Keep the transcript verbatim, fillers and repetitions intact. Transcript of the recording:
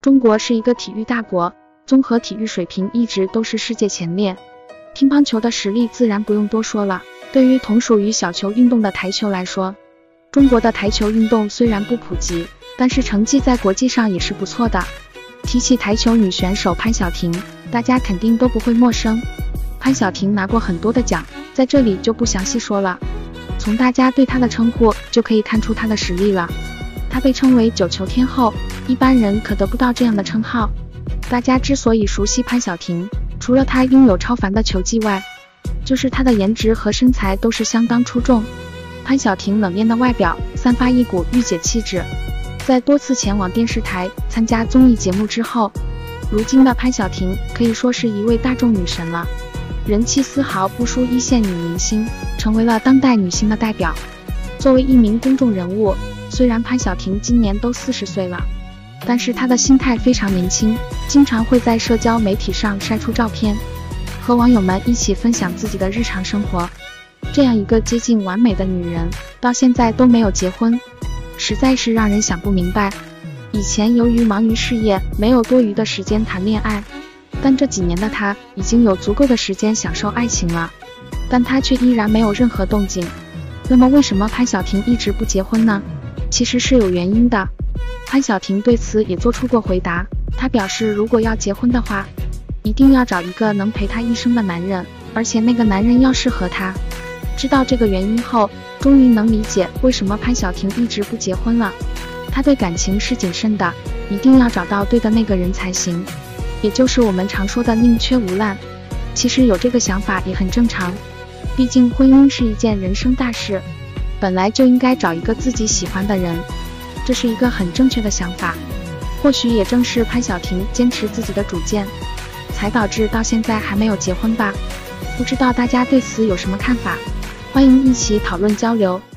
中国是一个体育大国，综合体育水平一直都是世界前列。乒乓球的实力自然不用多说了。对于同属于小球运动的台球来说，中国的台球运动虽然不普及，但是成绩在国际上也是不错的。提起台球女选手潘晓婷，大家肯定都不会陌生。潘晓婷拿过很多的奖，在这里就不详细说了。从大家对她的称呼就可以看出她的实力了。她被称为九球天后，一般人可得不到这样的称号。大家之所以熟悉潘晓婷，除了她拥有超凡的球技外，就是她的颜值和身材都是相当出众。潘晓婷冷艳的外表散发一股御姐气质，在多次前往电视台参加综艺节目之后，如今的潘晓婷可以说是一位大众女神了，人气丝毫不输一线女明星，成为了当代女星的代表。作为一名公众人物，虽然潘晓婷今年都四十岁了，但是她的心态非常年轻，经常会在社交媒体上晒出照片，和网友们一起分享自己的日常生活。这样一个接近完美的女人，到现在都没有结婚，实在是让人想不明白。以前由于忙于事业，没有多余的时间谈恋爱，但这几年的她已经有足够的时间享受爱情了，但她却依然没有任何动静。那么为什么潘晓婷一直不结婚呢？其实是有原因的。潘晓婷对此也做出过回答，她表示如果要结婚的话，一定要找一个能陪她一生的男人，而且那个男人要适合她。知道这个原因后，终于能理解为什么潘晓婷一直不结婚了。她对感情是谨慎的，一定要找到对的那个人才行，也就是我们常说的宁缺毋滥。其实有这个想法也很正常，毕竟婚姻是一件人生大事，本来就应该找一个自己喜欢的人，这是一个很正确的想法。或许也正是潘晓婷坚持自己的主见，才导致到现在还没有结婚吧。不知道大家对此有什么看法？欢迎一起讨论交流。